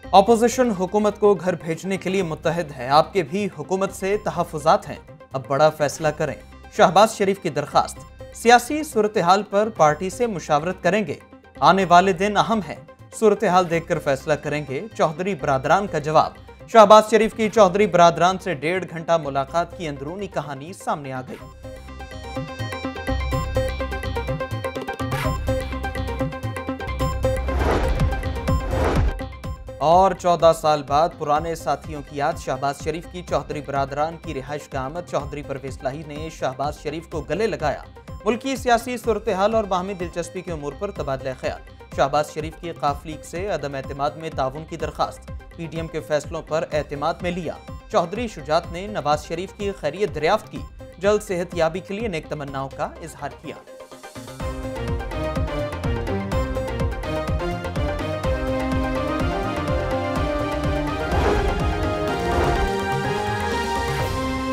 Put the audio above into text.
Opposition हुकूमत को घर भेजने के लिए मुत्तहिद है। आपके भी हुकूमत से तहफ़्फ़ुज़ात हैं, अब बड़ा फैसला करें। शहबाज शरीफ की दरखास्त। सियासी सूरत हाल पर पार्टी से मुशावरत करेंगे। आने वाले दिन अहम है, सूरत हाल देखकर फैसला करेंगे। चौधरी बरादरान का जवाब। शहबाज शरीफ की चौधरी बरादरान से 1.5 घंटा मुलाकात की अंदरूनी कहानी सामने आ गई। और 14 साल बाद पुराने साथियों की याद। शहबाज शरीफ की चौधरी बरादरान की रिहाइश का आमद। चौधरी परवेज लाही ने शहबाज शरीफ को गले लगाया। मुल्की सियासी सूरत हाल और बाहमी दिलचस्पी के उमूर पर तबादला ख्याल। शहबाज शरीफ की काफ लीग से अदम एतमाद में ताउन की दरखास्त। पीडीएम के फैसलों पर एतमाद में लिया। चौधरी शुजात ने नवाज शरीफ की खैरियत दरियाफ्त की। जल्द सेहतयाबी के लिए नेक तमन्नाओं का इजहार किया।